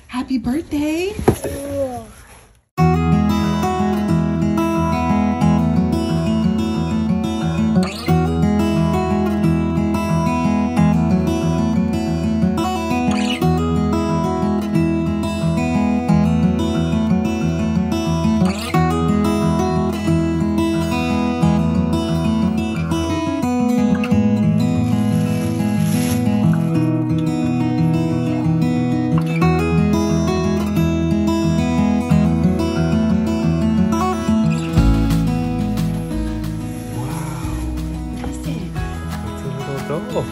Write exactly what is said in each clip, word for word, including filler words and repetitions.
Happy birthday. Oh.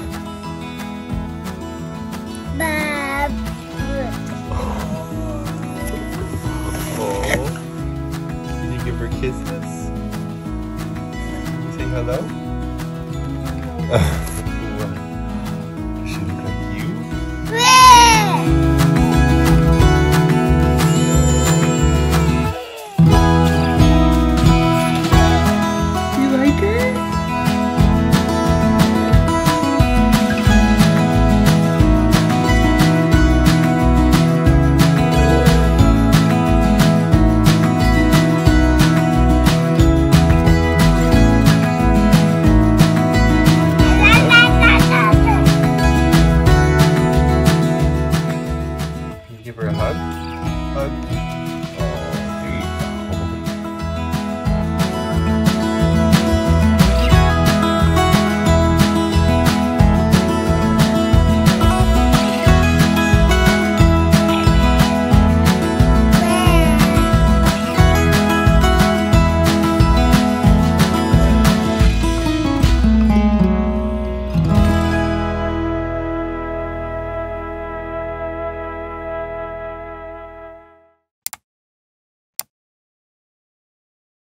Oh. Can you give her kisses? Can you say hello? Does she look like you? You like her? Give her a hug. Hug.